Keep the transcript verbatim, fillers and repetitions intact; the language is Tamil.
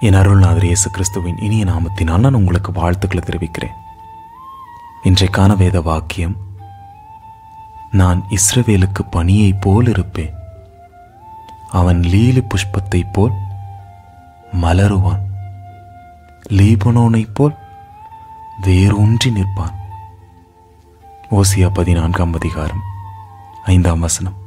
என் அருள்நாதர் இயேசு கிறிஸ்துவின் இனிய நாமத்தினால் நான் உங்களுக்கு வாழ்த்துக்களை தெரிவிக்கிறேன். இன்றைக்கான வேத வாக்கியம், நான் இஸ்ரவேலுக்கு பனியைப் போல் இருப்பேன், அவன் லீலி புஷ்பத்தைப் போல் மலருவான், லீபனோனைப் போல் வேரூன்றி நிற்பான். ஓசியா பதினான்காம் அதிகாரம் ஐந்தாம் வசனம்.